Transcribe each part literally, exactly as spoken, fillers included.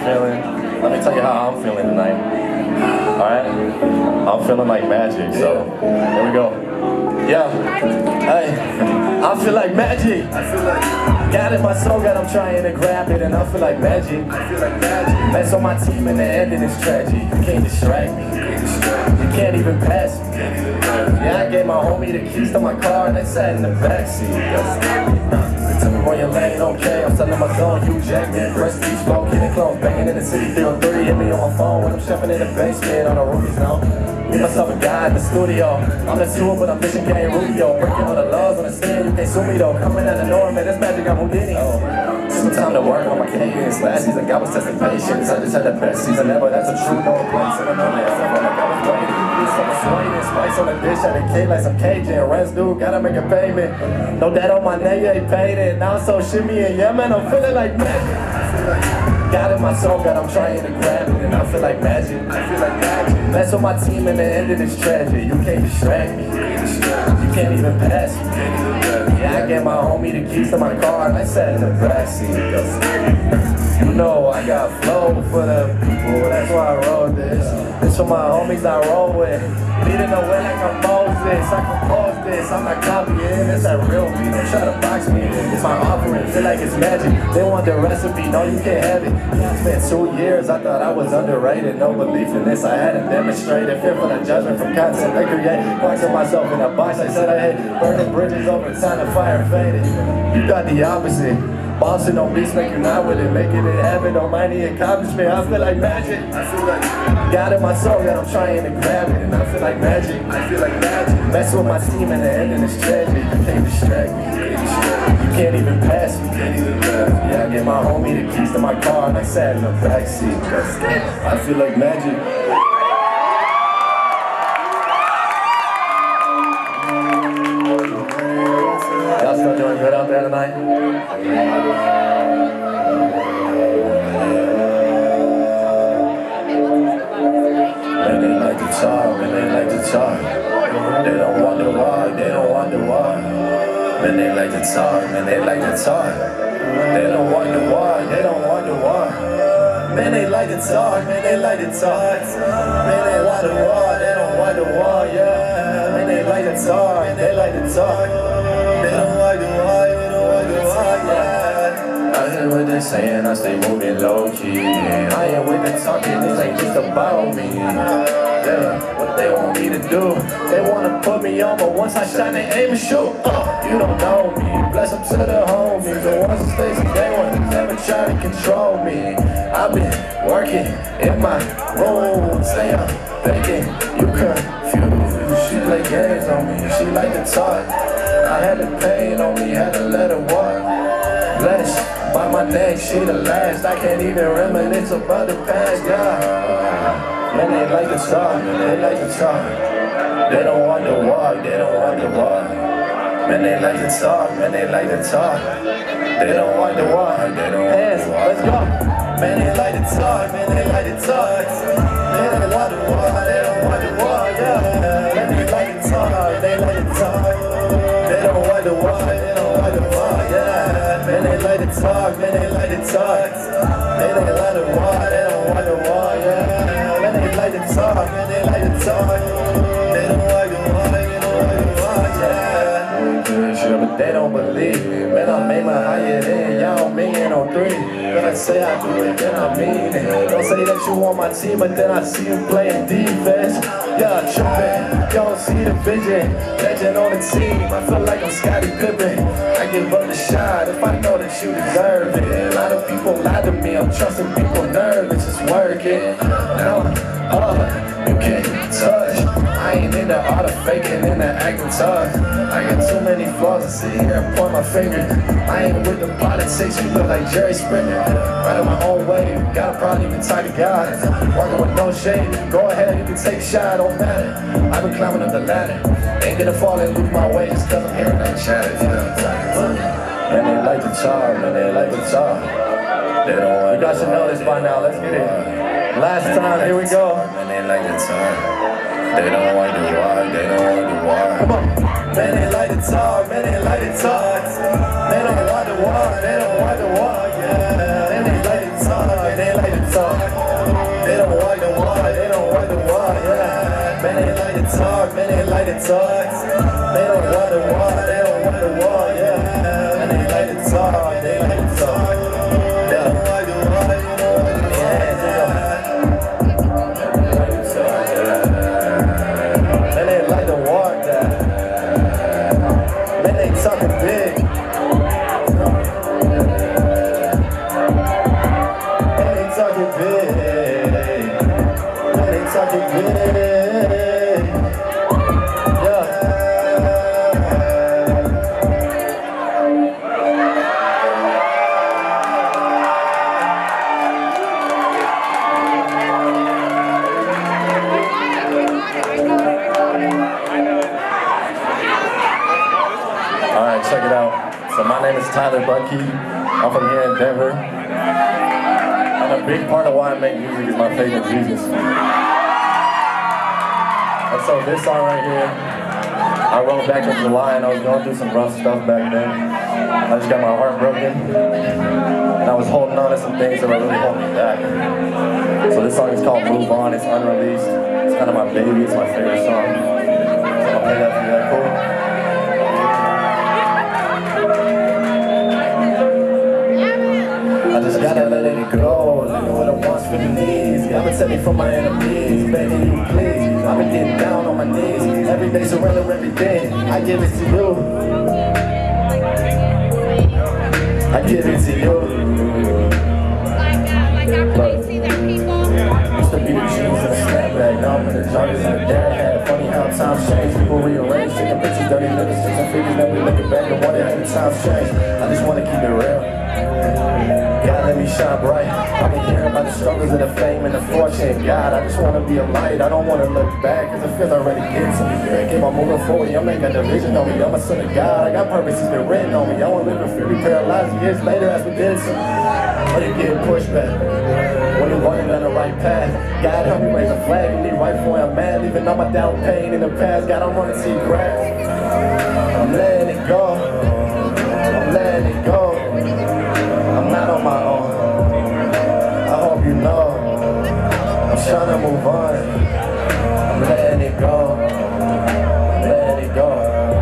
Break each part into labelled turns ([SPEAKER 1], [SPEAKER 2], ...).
[SPEAKER 1] feeling. Let me tell you how I'm feeling tonight. Alright? I'm feeling like magic, so here we go. Yeah. Hey, I feel like magic. I feel like got it in my soul, God, I'm trying to grab it, and I feel like magic. I feel like magic. Mess on my team and the ending is tragic. You can't distract me. You can't even pass me. Yeah, I gave my homie the keys to my car and they sat in the backseat. Tell me where your lane, okay? I'm selling my zone, Hugh Jackman, fresh beach flow, getting close, banging in the city, three oh three, hit me on my phone when I'm stepping in the basement on the roofies now. Get myself a guy in the studio. I'm the tool, but I'm fishing game Rubio. Breaking all the laws on the stand, you can't sue me though. Coming out of nowhere, man, this magic I'm Houdini. Some time to work on my cadence. Last season, God was testing patience. I just had the best season ever, that's a true no place. And I know that stuff like I was waiting. Some swaying, spice on the dish, had a cake like some Cajun. Rents due, gotta make a payment. No dad on my name, you ain't paid it. Now so shimmy and yeah, man, I'm feeling like magic. Got in my soul, God, I'm trying to grab it, and I feel like magic. I feel like magic. Mess with my team and the ending is tragic. You can't distract me. You can't even pass me. Yeah, I gave my homie the keys to my car and I sat in the backseat. You know I got flow for the people, that's why I wrote this. This for my homies I roll with. Leading the way like I'm Moses, I compose this, I'm not copying. It's that real beat, don't try to box me. It's my offering, feel like it's magic. They want the recipe, no you can't have it. It's been two years, I thought I was underrated. No belief in this, I hadn't demonstrated. Fear for the judgment from content they create. Boxing myself in a box, I said I hate. Burning bridges over time the fire faded. You got the opposite. Bossing on beats, make you not with it, making it happen, don't mind the accomplishment. I feel like magic. I feel like got in my soul that I'm trying to grab it, and I feel like magic. I feel like magic. Mess with my team and the ending is tragic. You can't distract me. You can't even pass me. Yeah, I gave my homie the keys to my car and I sat in the backseat. I feel like magic. Y'all still doing good out there tonight? Man, they like to talk, man, they like to talk. They don't wonder why, they don't wonder why. Man, they like to talk, man, they like to talk. They don't wonder why, they don't wonder why. Man, they like to talk, man, they like to talk. Man, they wonder why, they don't wonder why, yeah. Man, they like to talk, man, they like to talk. They don't wonder why, they don't wonder why, yeah. I hear what they're saying, I stay moving low key. I ain't with the talking, this ain't just about me. Yeah, what they want me to do, they wanna put me on, but once I shine, they aim and shoot. Uh, you don't know me, bless them to the homies. The ones that stay they want never try to control me. I've been working in my room, stay up, thinking you confused. She play games on me, she like to talk. I had the pain on me, had to let her walk. Blessed by my neck, she the last. I can't even reminisce about the past, yeah. Man, they like to talk, man, they like to talk. They don't want to walk, they don't want to walk. Man, they like to talk, man, they like to talk. They don't want to walk, they don't want to walk. Let's go. Man, they like to talk, man, they like to talk. They don't want to walk, they don't want to walk, yeah. Man, they like to talk, they like to talk. They don't want to walk, they don't want to walk, yeah. Man, they like to talk, man, they like to talk. They don't want to walk, they don't want to walk, yeah. They like to talk, man, they like to talk. They don't like to walk, they don't like to walk, yeah. Sure, but they don't believe me. Man, I made my higher end, y'all million on three. When I say I do it, then I mean it. Don't say that you want my team, but then I see you playing defense. Y'all tripping, y'all don't see the vision. Legend on the team, I feel like I'm Scottie Pippen. I give up the shot if I know that you deserve it. A lot of people lie to me, I'm trusting people nervous, it's working. Now, uh, you can't touch. I ain't into all the faking and the acting tough. I got too many flaws to sit here and point my finger. I ain't with the politics, you look like Jerry Springer. Running my own way, gotta probably even talk to God. Working with no shade, go ahead, you can take a shot, don't matter. I've been climbing up the ladder. Ain't gonna fall and lose my way just cause I'm hearing that chatter. Man, they like to talk, man, they like to talk. They don't want. You guys should know this by now, let's get it. Last time, here we go.
[SPEAKER 2] Man, they like to talk. They don't want to walk, they don't want to walk.
[SPEAKER 1] Come on. Man, they like to talk, man, they like to talk. They don't want to walk, they don't want to walk, yeah. Man, they like to talk, they like to talk. talk. They don't wonder why, they don't wonder why, yeah. Man, they like to talk, man, they like to talk. They don't wonder why, they don't wonder why, yeah. Man, they like to talk, they like to talk. They don't wonder why, you know what I'm saying, yeah. Man, they like to walk that. Man, they talking big. Talking big, they talking big, yeah. All right, check it out. So my name is Tyler Butkey. I'm from here in Denver. And a big part of why I make music is my faith in Jesus. And so this song right here, I wrote back in July and I was going through some rough stuff back then. I just got my heart broken. And I was holding on to some things that were really holding me back. So this song is called Move On, it's unreleased. It's kind of my baby, it's my favorite song. So I'll play that for you, that cool? I just gotta let it go, let me what I want for the knees. God protect me from my enemies, begging you please. I've been getting down on my knees, every day surrender everything. I give it to you, I give it to you. Look, used to be the cheese and the snapback, now I'm in the joggers and the dad hat. Funny how times change, people rearrange, taking pictures, dirty niggas, six and figures, now we looking back and wonder how the times change. I just wanna keep it real. God, let me shine bright. I've been hearing about the struggles of the fame and the fortune. God, I just want to be a light. I don't want to look back, cause it feels already getting to me. Keep on moving forward, y'all ain't got the vision on me. I'm a son of God, I got purpose, it's been written on me. I won't live in fear, be paralyzed years later as we did some. When you getting pushed back, when you're running down the right path. God, help me raise a flag and be right for I'm mad. Leaving all my down pain in the past. God, I want to see grass. I'm letting it go, I'm letting it go. I'm not on my own, I hope you know. I'm trying to move on, I'm letting it go, I'm letting it go.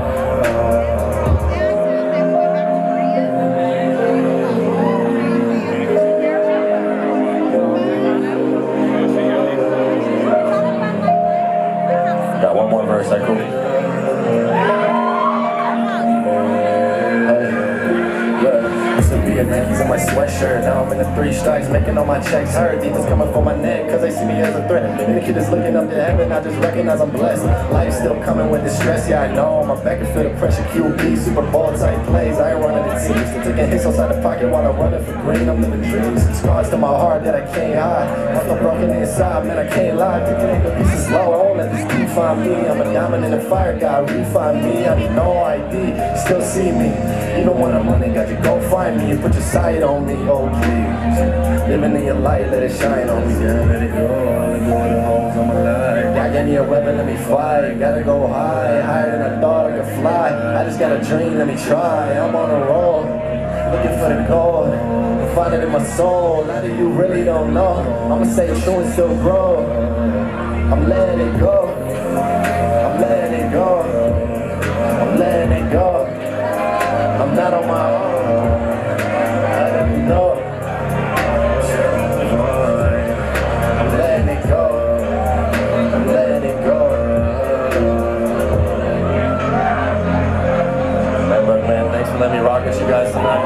[SPEAKER 1] Got one more verse, I cool. Yankees on my sweatshirt, now I'm in the three strikes, making all my checks hurt. Demons coming for my neck, cause they see me as a threat. And the kid is looking up to heaven, I just recognize I'm blessed. Life's still coming with distress, yeah I know. My back can feel the pressure, Q B, Super Bowl type plays. I ain't running the teams, still taking hits outside the pocket while I'm running for green. I'm living dreams, scars to my heart that I can't hide. I'm so broken inside, man I can't lie. Thinking ain't the pieces low, I won't let this beat find me. I'm a diamond in the fire, God refine me. I need no I D, still see me. Even when I'm running, got you go find me. You put your sight on me, oh please. Living in your light, let it shine on me. Yeah, let it go, let go of the holes on my life. God gave me a weapon, let me fight. Gotta go high, higher than I thought I could fly. I just got a dream, let me try. I'm on a roll, looking for the gold. Find it in my soul, now that you really don't know. I'ma stay true and still grow. I'm letting it go, I'm letting it go, I'm letting it go. I'm not on my own, I don't know. I'm letting it go, I'm letting it go. Man, look man, thanks for letting me rock with you guys tonight.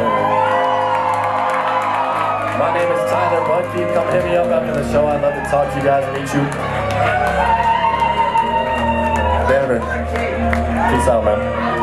[SPEAKER 1] My name is Tyler Butkey. Come hit me up after the show, I'd love to talk to you guys, meet you. Denver, peace out man.